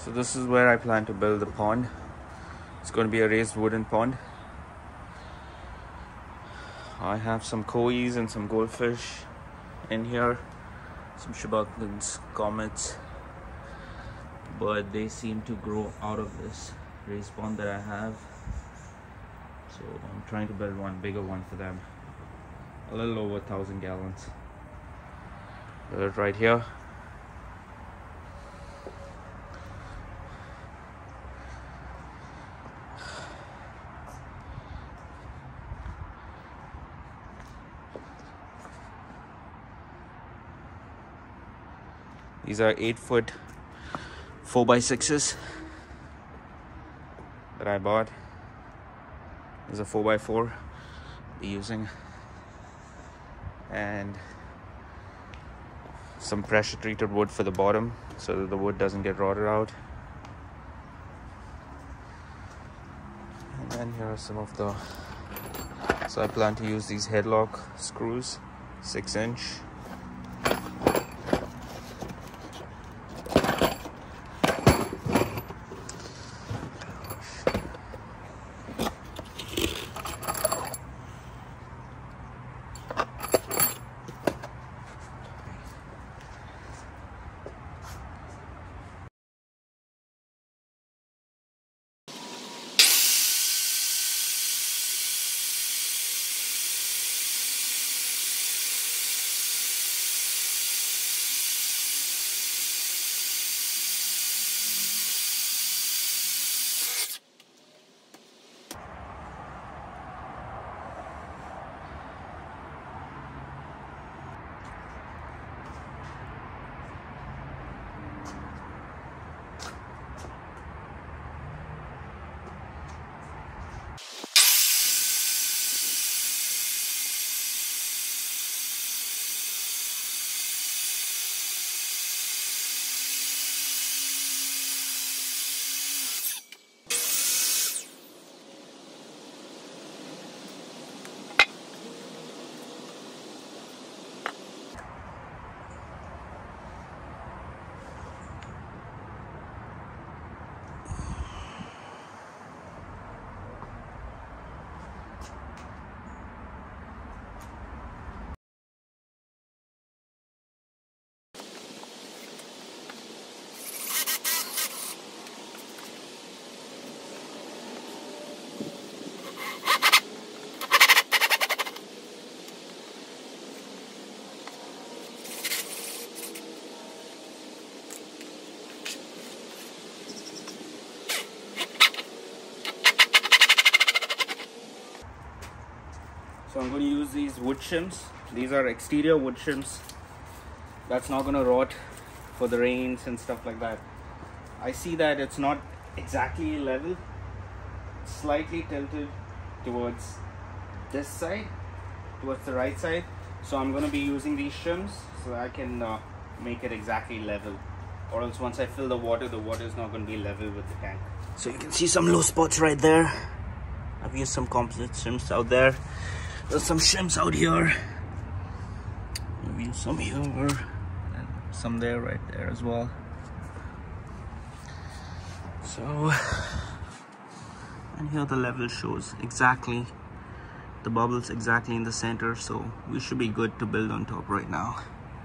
So this is where I plan to build the pond. It's going to be a raised wooden pond. I have some kois and some goldfish in here, some Shibboleths, comets, but they seem to grow out of this raised pond that I have. So I'm trying to build one bigger one for them, a little over 1,000 gallons. Build it right here. These are 8-foot 4x6s that I bought. There's a 4x4 I'll be using, and some pressure treated wood for the bottom so that the wood doesn't get rotted out. And then here are some of the, so I plan to use these headlock screws, 6-inch. So I'm going to use these wood shims. These are exterior wood shims. That's not going to rot for the rains and stuff like that. I see that it's not exactly level. It's slightly tilted towards this side, towards the right side. So I'm going to be using these shims so that I can make it exactly level. Or else once I fill the water is not going to be level with the tank. So you can see some low spots right there. I've used some composite shims out there. There's some shims out here. I've used some here and some there, right there as well. So, and here the level shows exactly, the bubbles exactly in the center, so we should be good to build on top right now.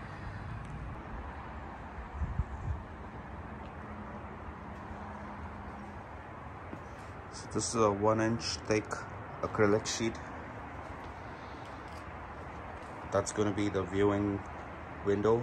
So this is a 1-inch thick acrylic sheet. That's going to be the viewing window.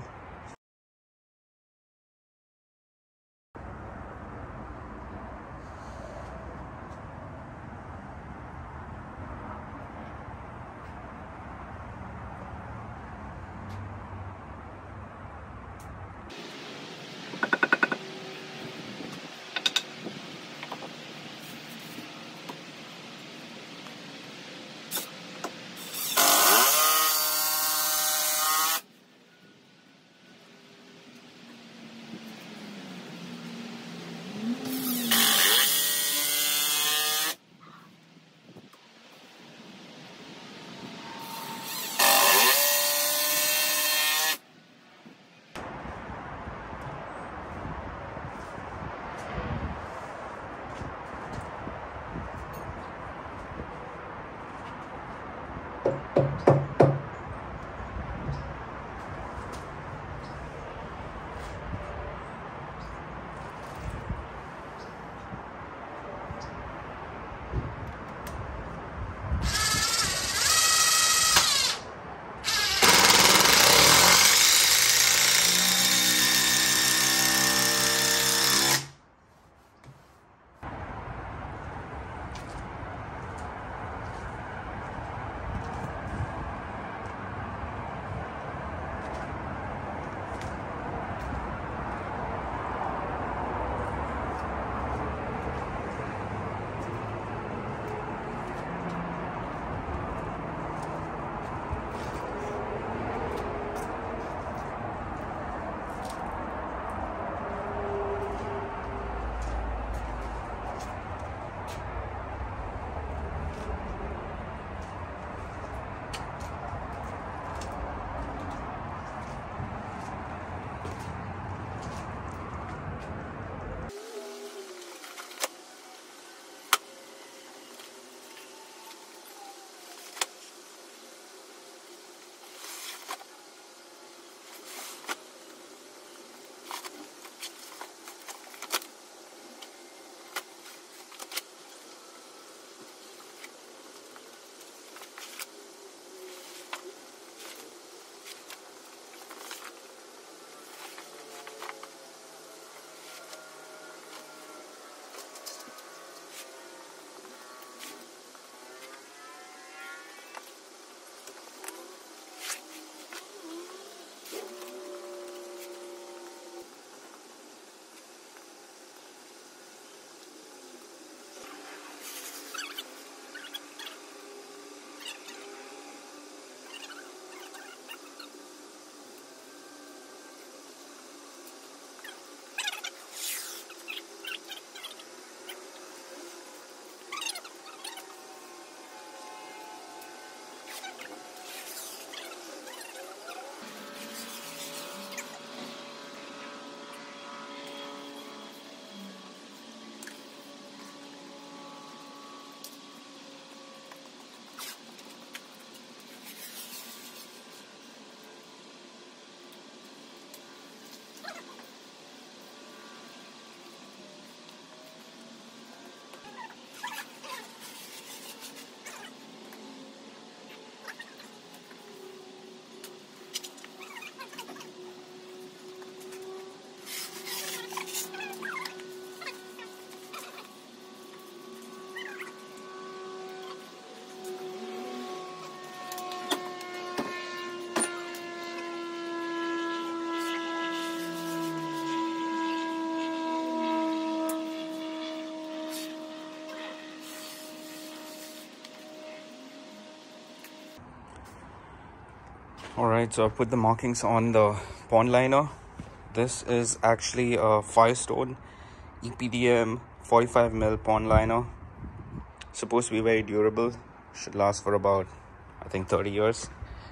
Alright, so I put the markings on the pond liner. This is actually a Firestone EPDM 45mm pond liner. Supposed to be very durable. Should last for about, I think, 30 years.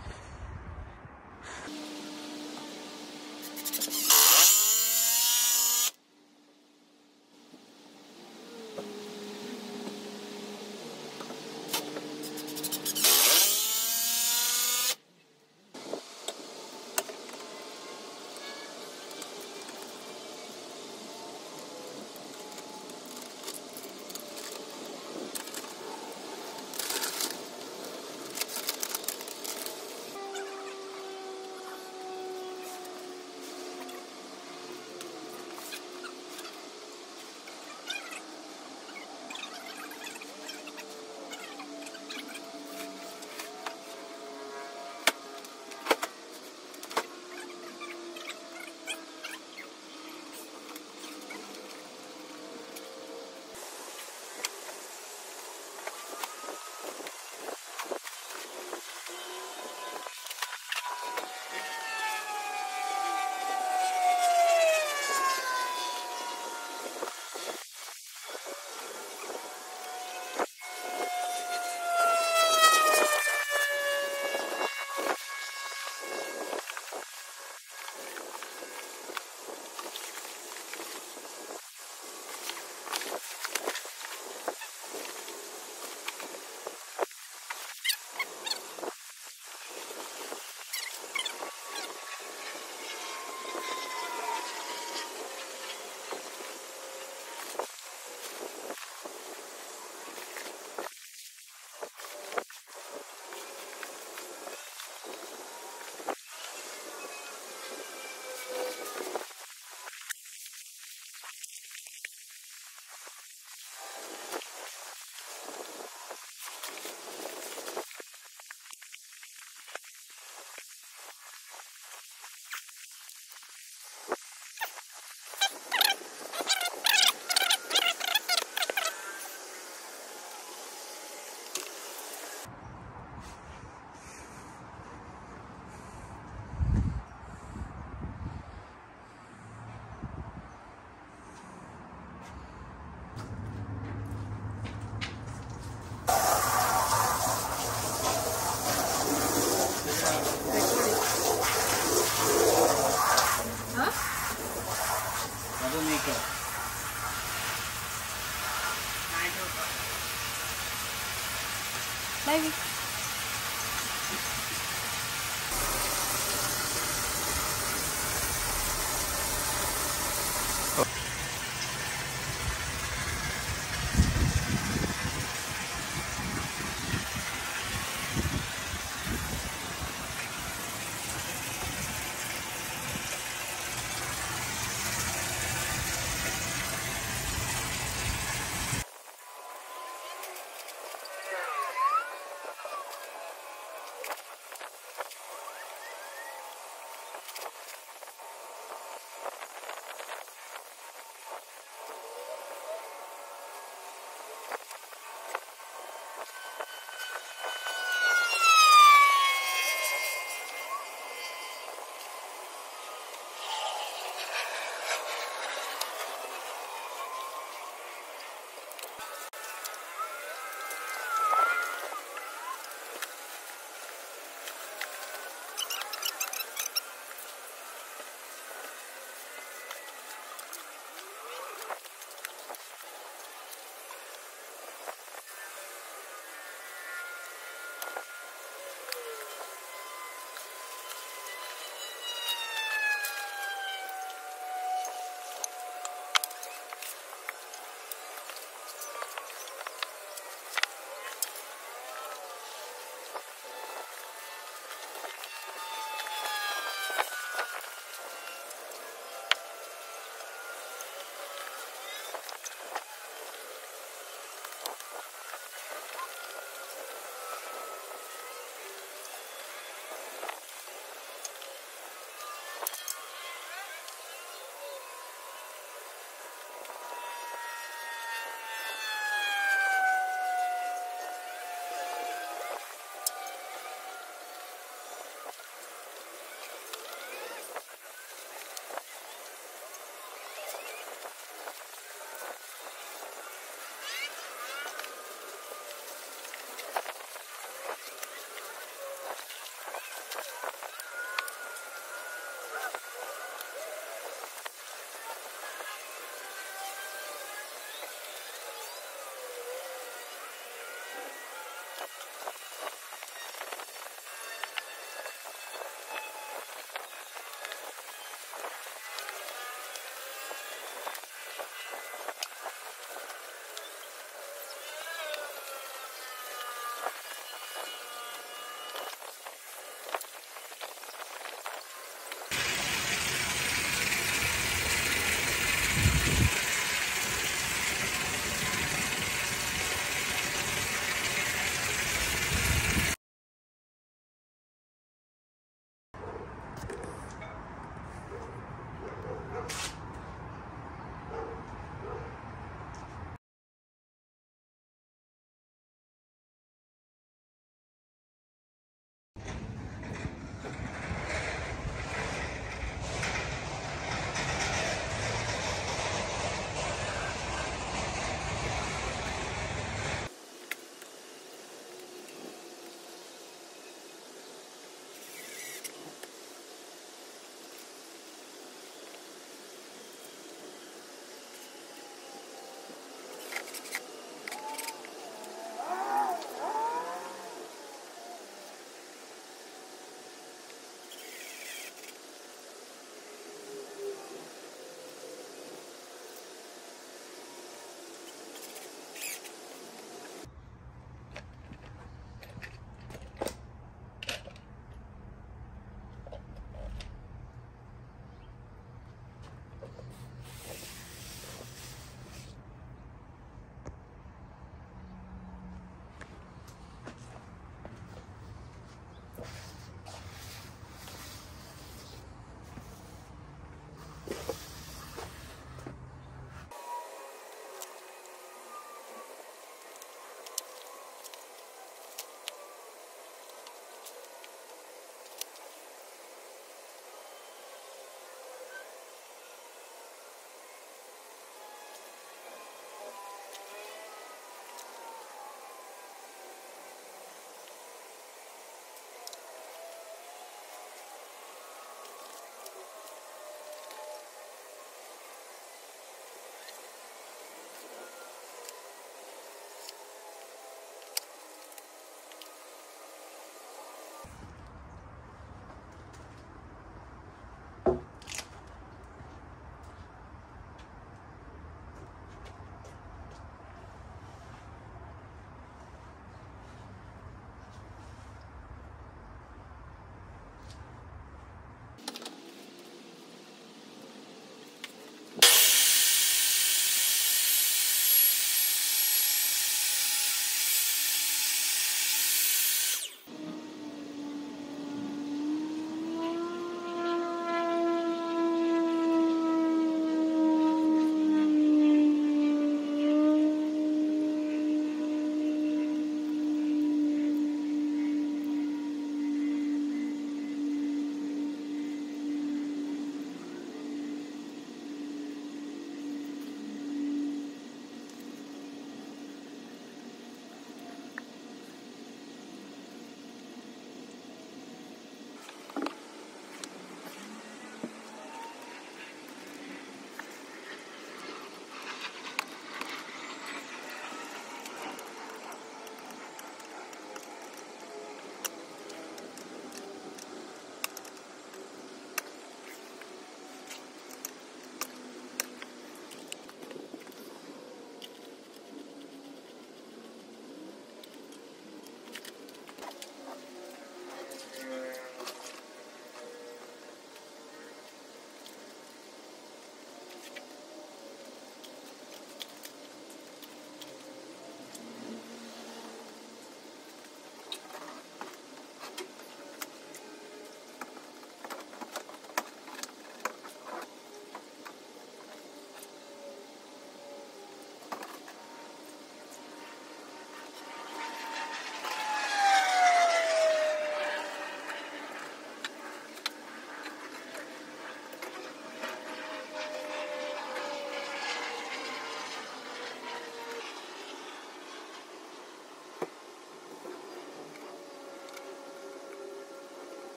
Maybe.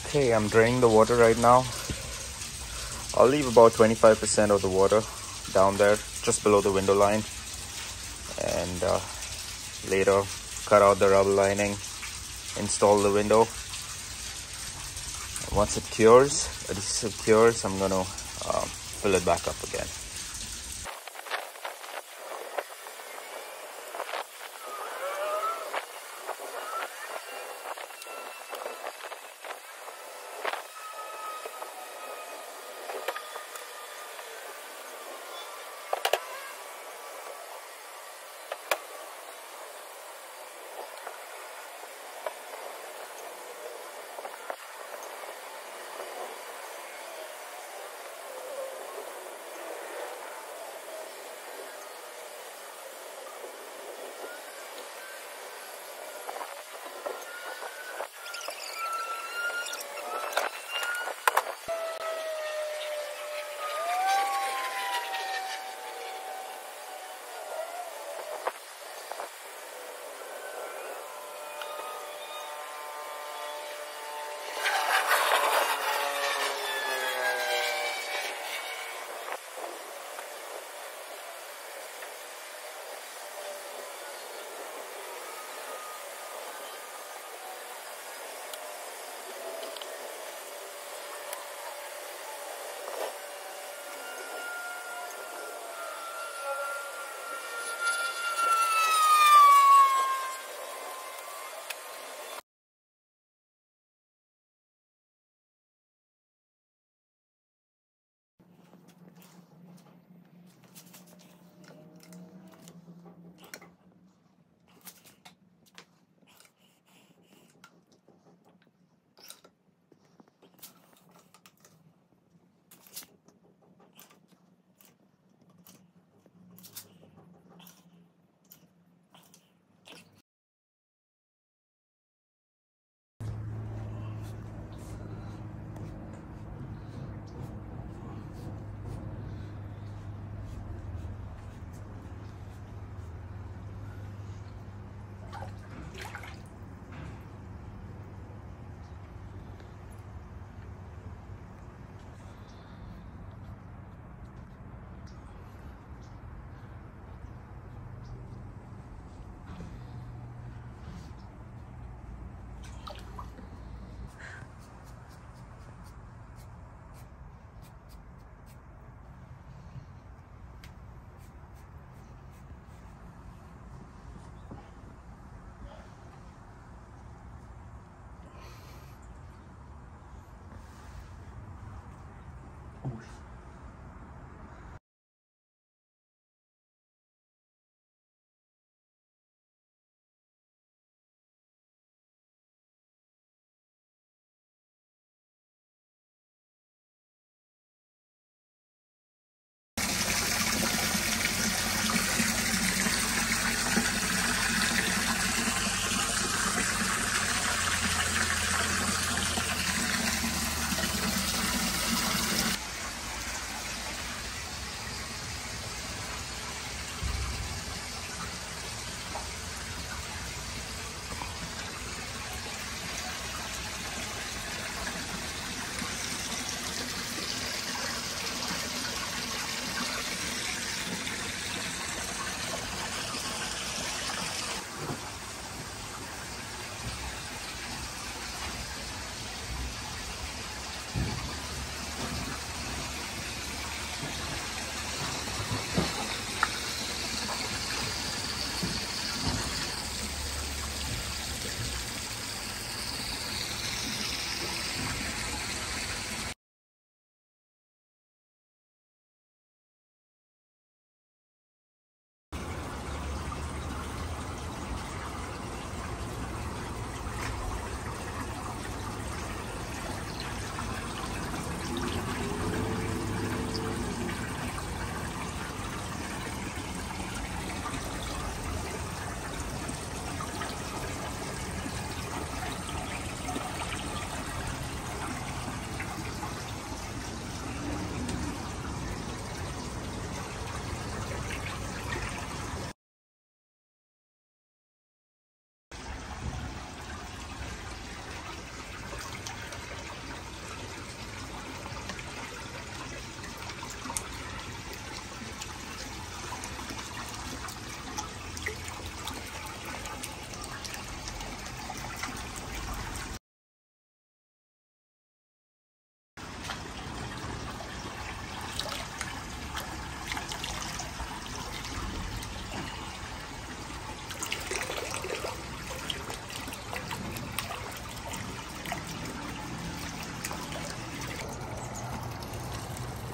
Okay, I'm draining the water right now. I'll leave about 25% of the water down there, just below the window line. And later, cut out the rubber lining, install the window. And once it cures, adhesive cures, I'm gonna fill it back up again.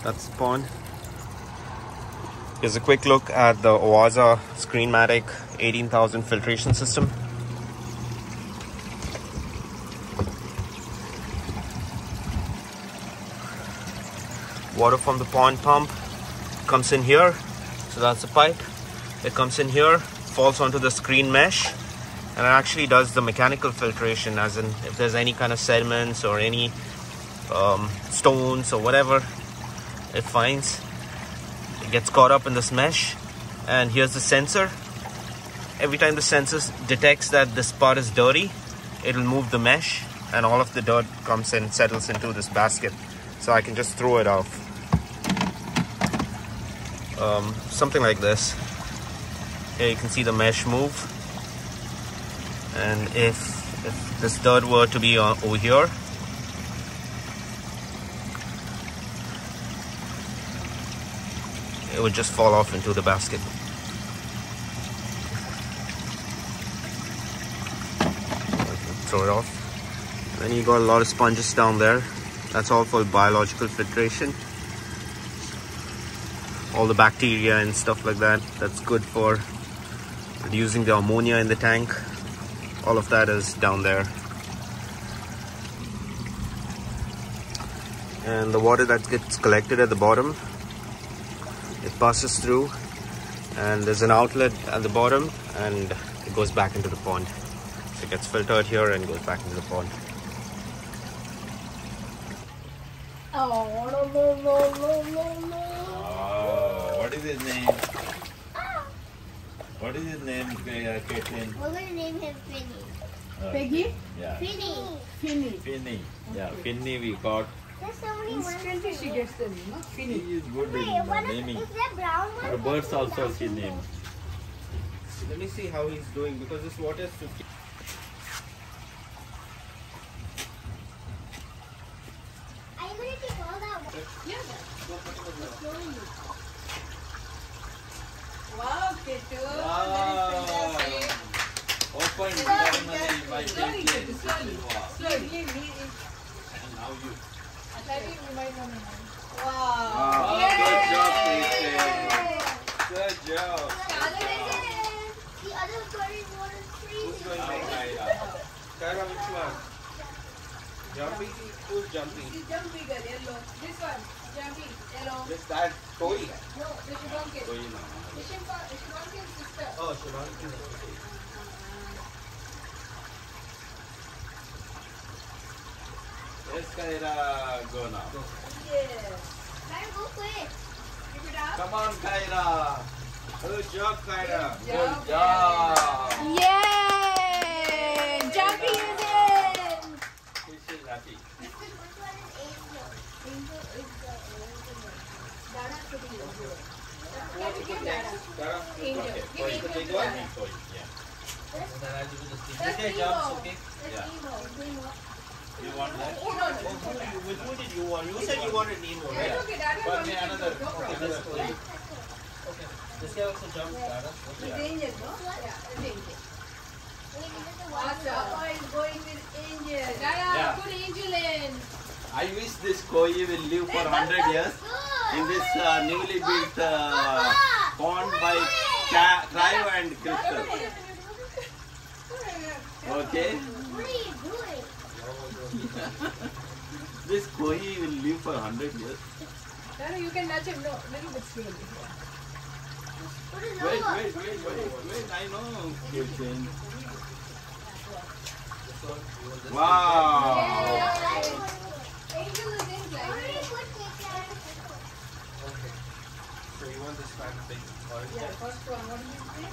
That's the pond. Here's a quick look at the Oaza Screenmatic 18,000 filtration system. Water from the pond pump comes in here. So that's the pipe. It comes in here, falls onto the screen mesh, and it actually does the mechanical filtration, as in if there's any kind of sediments or any stones or whatever it finds, it gets caught up in this mesh. And here's the sensor. Every time the sensor detects that this part is dirty, it'll move the mesh, and all of the dirt comes in, settles into this basket, so I can just throw it off. Something like this. Here you can see the mesh move, and if this dirt were to be over here, it would just fall off into the basket. Throw it off. Then you got a lot of sponges down there. That's all for biological filtration. All the bacteria and stuff like that. That's good for reducing the ammonia in the tank. All of that is down there. And the water that gets collected at the bottom, it passes through, and there's an outlet at the bottom, and it goes back into the pond. So it gets filtered here and goes back into the pond. What is his name? What is his name, Caitlin? We're gonna name him Finny. Peggy? Yeah. Finny. Finny. Finny. Yeah, Finny we got. There's so many ones. Instantly she gets the name, no? Finny. He is good Wait, in what naming. is that brown one? The birds also she name. Let me see how he's doing, because this water is 50. Are you gonna take all that water? Wow, Ketu. Wow. Open ceremony by Slowly, Caitlin. Ketu, slowly. Slowly. And now you. Wow. Good job, Caitlin. Good job. The other bird is water Who's freezing. going Now, next? Kaira. Kaira, which one? Jumpy? Who's jumpy? Jumpy girl, yellow. This one, Jumpy, yellow. Is that Koi? No, the Shubhamkar. So you know. The Shubhamkar's sister. Oh, Shivangi. Yes, Kaira, go now. Yes. Better go quick. Keep it up. Come on, Kaira. Good job, Kaira. Good job. Yay! Jumpy is in! He's still happy. Which one is Angel? Angel is the Dada's putting it here. What's Give good Dada. next? Kaira? Angel. Okay, Give Koi, Angel the big to one. Dada. Koi, yeah. That's Nemo. Yeah. That's Nemo. You want that? Oh, no, no. Which one did you want? You said you wanted Nemo, It's right? okay, Dada. But don't may take another. it. No Okay, problem. this Koi. Okay. This guy also jumps, Kaira. It's Angel, no? Yeah, it's Angel. Wait, is it the one? Awesome. Papa is going with Angel. Dada, Yeah. put Angel in. I wish this koi will live for 100 years in this newly built pond by Cryo and Crystal. Okay? What are you doing? This koi will live for 100 years. Dada, you can touch him. No, little bit slowly. What is Wait, over? wait. I know. Caitlin. Wow. Angel is in, Where do guys. you put picture? Okay. So you want this kind of thing? Orange? Yeah, first one. What did you say?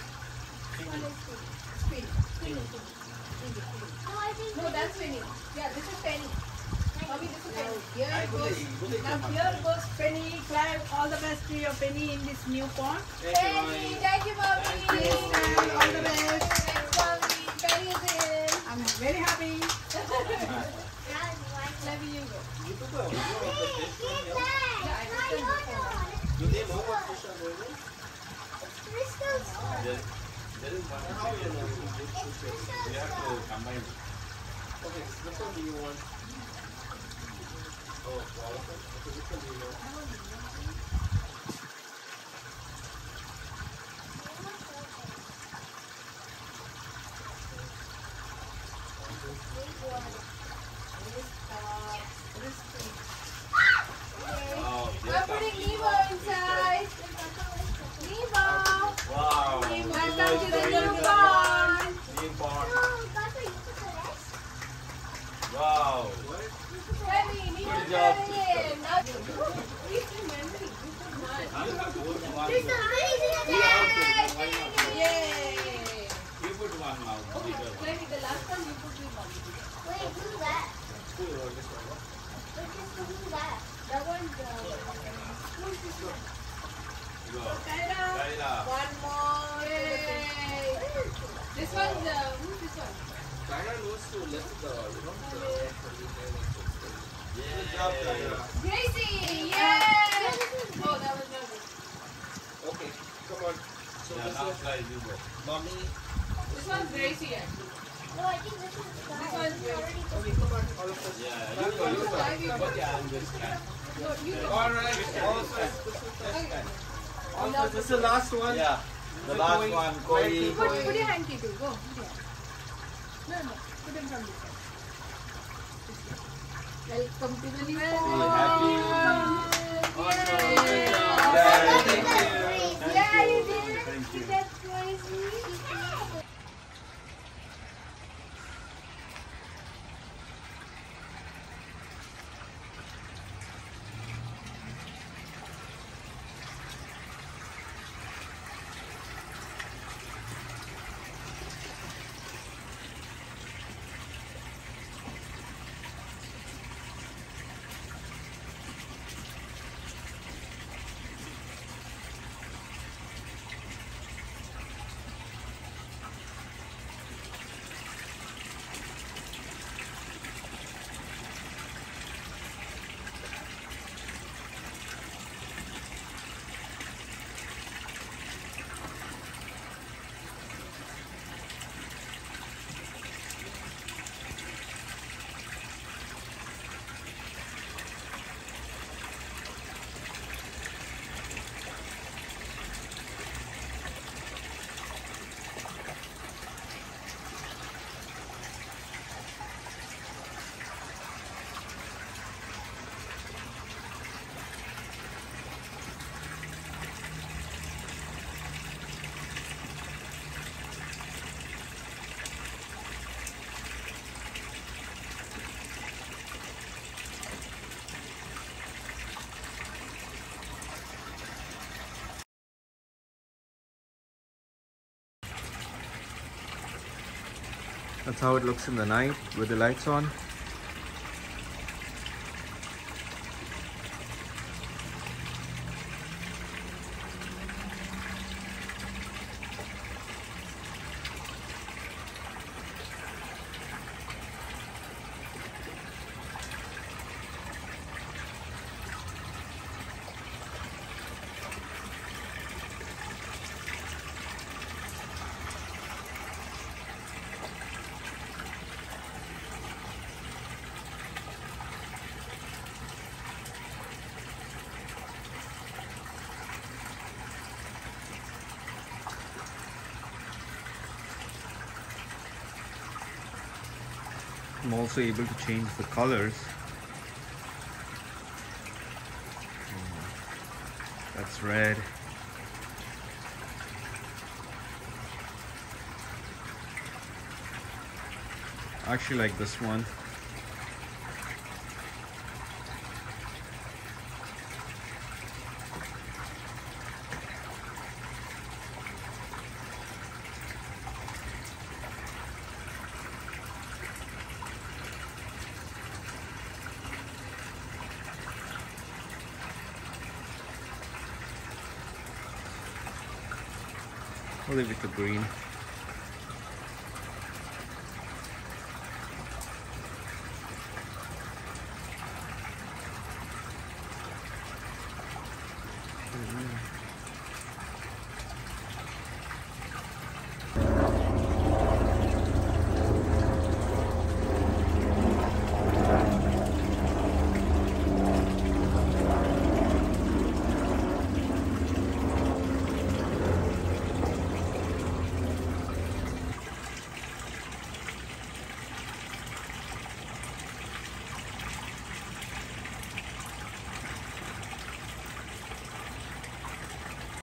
Spin. No, I think No, that's Penny. Yeah, this is Penny. Mommy, this is Penny. Here I it goes. believe. Now here goes Penny. Clive, all the best to your Penny in this new pond. Penny. Thank you, Mommy. All the best. Thanks, Mommy. Penny is in. I'm very happy. Love you. You took a video of the fish from here. Do they know what fish are going? There is one. How you know which fish is? We have to combine. Okay, which one do you want? Oh, Wow, I'm putting Nemo inside. Nemo. wow. Welcome to the new pond. New pond. Oh, Wow. Kenny, Nemo Good job, getting in. Now, please remember, there's a Yay. You put one now. Bigger one. Kenny, the last time you put me one. Wait, who's that? Who's that? That one's who's this one? Go. Kyra. Kyra. One more. Yay. This one's who's this one? Good job, Kyra. Gracie. Yay. Oh, that was not good. Okay, come on. So Yeah, this now is try you go. mommy. This one's Gracie actually. No, I think this is the guy. This one's good. Okay, come on, all of us. Yeah, you go, you go. Okay, I'm just trying. No, you go. All right, all of us. Okay. All of us. This is the last one. Yeah, the last one, Koi. Put your hand, Kitu. Go. Yeah. No. Put him from this side. Welcome to the new happy. Yay. Yeah, thank you. Yeah, you did. Thank you. That's crazy. That's how it looks in the night with the lights on. I'm also able to change the colors. That's red. I actually like this one. I'll leave it to green.